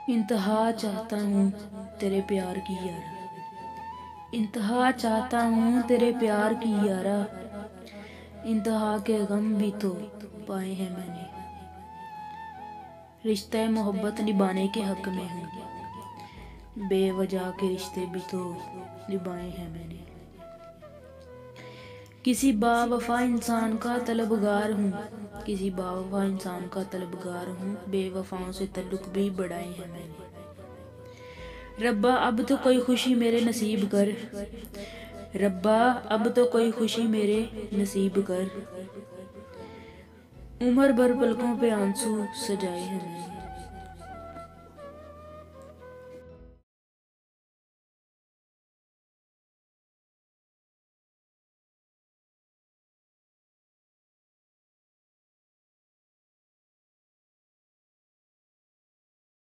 इंतहा चाहता हूँ तेरे प्यार की यारा, इंतहा चाहता हूँ तेरे प्यार की यारा, इंतहा के गम भी तो पाए हैं मैंने। रिश्ते मोहब्बत निभाने के हक में हूँ, बेवजह के रिश्ते भी तो निभाए हैं मैंने। किसी बावफा इंसान का तलबगार हूँ, किसी बावफा इंसान का तलबगार हूँ, बेवफाओं से तल्लुक भी बढ़ाए हैं मैंने। रब्बा अब तो कोई खुशी मेरे नसीब कर, रब्बा अब तो कोई खुशी मेरे नसीब कर, उम्र भर पलकों पे आंसू सजाए हैं मैंने।